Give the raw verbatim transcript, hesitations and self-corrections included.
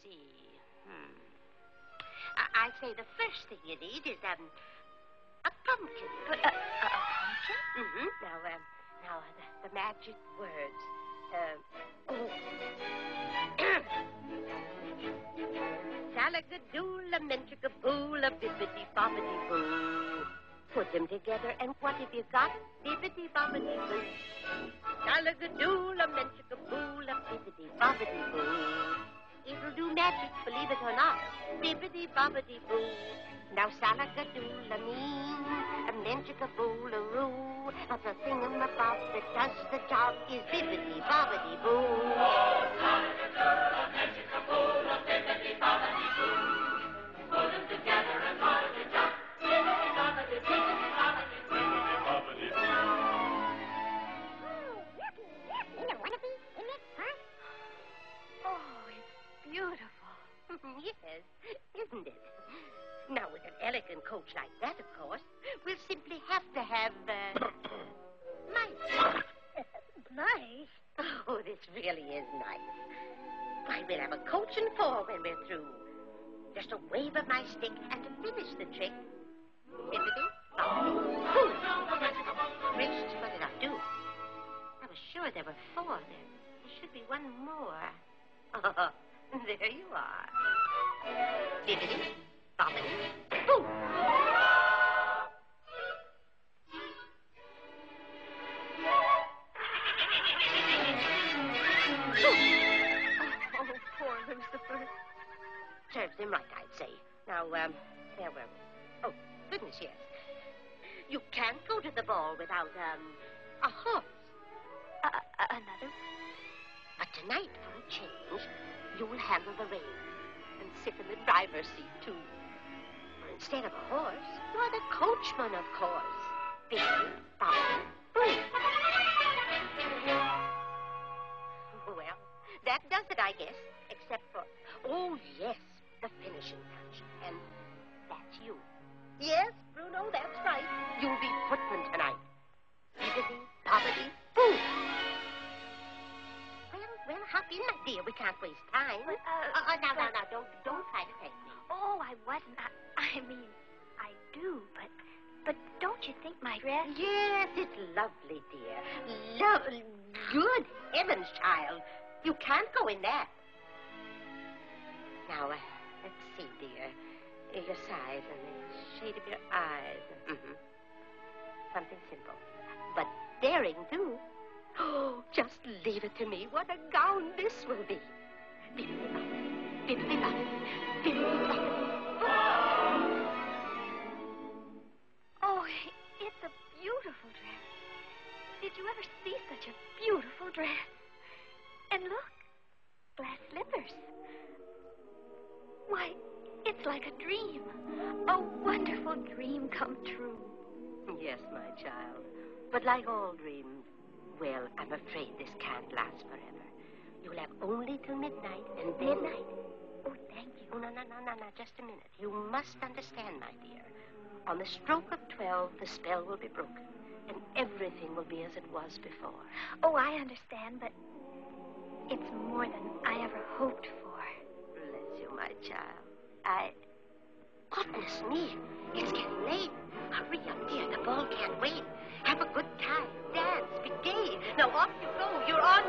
see. Hmm. I, I say the first thing you need is, um, a pumpkin. But, uh, a, a pumpkin? Mm-hmm. Now, um, now, the, the magic words. Uh, oh. Salagadoola, menchikaboola, bibbidi-bobbidi-boo. Put them together, and what have you got? Bibbidi-bobbidi-boo. Salagadoola, menchikaboola, bibbidi-bobbidi-boo. It'll do magic, believe it or not. Bibbidi-bobbidi-boo. Now salagadoola mean, a menchikaboola-roo. But the thingamabob that does the job is bibbidi-bobbidi-boo. Oh, salagadoola, menchikaboola, bibbidi-bobbidi-boo. Put them together and what have you got? Bibbidi-bobbidi-boo. Beautiful. Yes, isn't it? Now, with an elegant coach like that, of course, we'll simply have to have, uh, mice. Nice. Oh, this really is nice. Why, we'll have a coach and four when we're through. Just a wave of my stick, and to finish the trick, bibbidi, bobbidi, boo. Gracious, what did I do? I was sure there were four there. There should be one more. Oh, there you are. Bibbidi, bobbidi, boo. Oh, poor Lucifer. Serves him right, I'd say. Now, um, there were... Oh, goodness, yes. You can't go to the ball without, um, a horse. Uh, uh, another? But tonight, for a change, you'll handle the reins and sit in the driver's seat, too. Or instead of a horse, you're the coachman, of course. Bibbidi, bobbidi, boo. Well, that does it, I guess, except for... Oh, yes, the finishing touch. And that's you. Yes, Bruno, that's right. You'll be footman tonight. Bibbidi, bobbidi, boo. Well, well, hop in, my dear. We can't waste time. But, uh, uh, uh, now, but... now, now, don't, don't try to take me. Oh, I wasn't. I, I mean, I do, but... But don't you think my dress... Yes, it's lovely, dear. Lovely. Good heavens, child. You can't go in that. Now, uh, let's see, dear. Your size and the shade of your eyes. Mm-hmm. Something simple. But daring, too. Oh, just leave it to me. What a gown this will be. Bibbidi-bobbidi, bibbidi-bobbidi, bibbidi-bobbidi. Oh, it's a beautiful dress. Did you ever see such a beautiful dress? And look, glass slippers. Why, it's like a dream. A wonderful dream come true. Yes, my child. But like all dreams, well, I'm afraid this can't last forever. You'll have only till midnight, and then... Midnight? Oh, thank you. Oh, no, no, no, no, no, just a minute. You must understand, my dear. On the stroke of twelve, the spell will be broken, and everything will be as it was before. Oh, I understand, but it's more than I ever hoped for. Bless you, my child. I... Goodness me, it's getting late. Hurry up, dear. The ball can't wait. Have a good time. Dance. Be gay. Now off you go. You're on